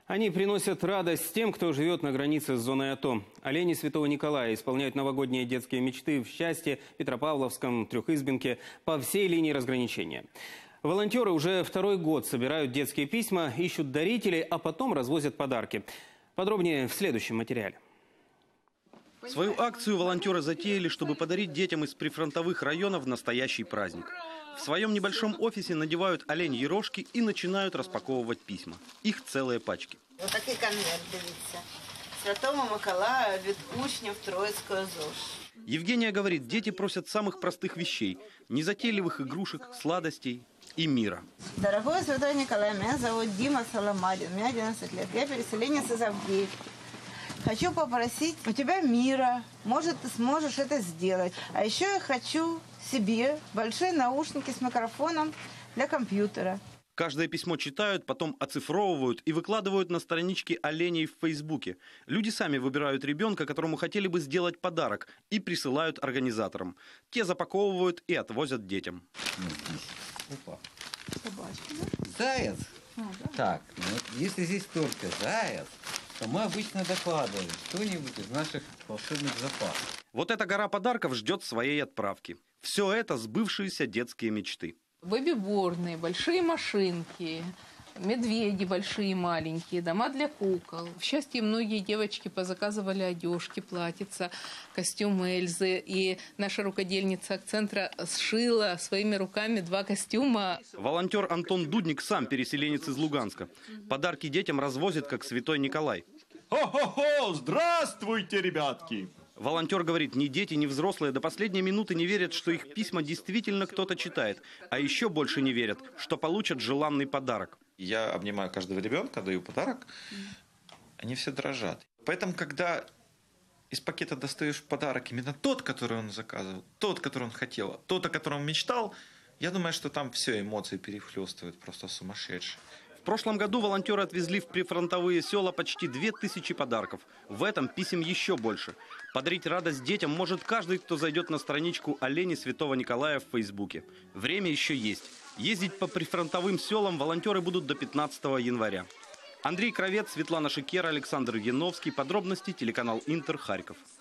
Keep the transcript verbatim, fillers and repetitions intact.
Они приносят радость тем, кто живет на границе с зоной АТО. Олени Святого Николая исполняют новогодние детские мечты в Счастье, Петропавловском, Трехизбинке по всей линии разграничения. Волонтеры уже второй год собирают детские письма, ищут дарителей, а потом развозят подарки. Подробнее в следующем материале. Свою акцию волонтеры затеяли, чтобы подарить детям из прифронтовых районов настоящий праздник. В своем небольшом офисе надевают оленьи рожки и начинают распаковывать письма. Их целые пачки. Вот такой конверт, дивіться. Святому Миколаю від учнів Троицкого ЗОЖ. Евгения говорит, дети просят самых простых вещей. Незатейливых игрушек, сладостей и мира. Дорогой Святой Николай, меня зовут Дима Соломарин, мне одиннадцать лет. Я переселенец из Авдеевки. Хочу попросить у тебя мира. Может, ты сможешь это сделать. А еще я хочу себе большие наушники с микрофоном для компьютера. Каждое письмо читают, потом оцифровывают и выкладывают на страничке оленей в Фейсбуке. Люди сами выбирают ребенка, которому хотели бы сделать подарок, и присылают организаторам. Те запаковывают и отвозят детям. Опа. Собачка, да? Заяц. А, да. Так, ну вот если здесь только заяц, то мы обычно докладываем что-нибудь из наших волшебных запасов. Вот эта гора подарков ждет своей отправки. Все это сбывшиеся детские мечты. Бэби-борны, большие машинки, медведи большие и маленькие, дома для кукол. В Счастье многие девочки позаказывали одежки, платьица, костюм Эльзы. И наша рукодельница Акцентра сшила своими руками два костюма. Волонтер Антон Дудник сам переселенец из Луганска. Подарки детям развозит, как Святой Николай. Хо-хо-хо! Здравствуйте, ребятки! Волонтер говорит, ни дети, ни взрослые до последней минуты не верят, что их письма действительно кто-то читает. А еще больше не верят, что получат желанный подарок. Я обнимаю каждого ребенка, даю подарок. Они все дрожат. Поэтому, когда из пакета достаешь подарок именно тот, который он заказывал, тот, который он хотел, тот, о котором он мечтал, я думаю, что там все эмоции перехлестывают, просто сумасшедшие. В прошлом году волонтеры отвезли в прифронтовые села почти две тысячи подарков. В этом писем еще больше. Подарить радость детям может каждый, кто зайдет на страничку «Олени Святого Николая» в Фейсбуке. Время еще есть. Ездить по прифронтовым селам волонтеры будут до пятнадцатого января. Андрей Кравец, Светлана Шикера, Александр Яновский. Подробности телеканал Интер, Харьков.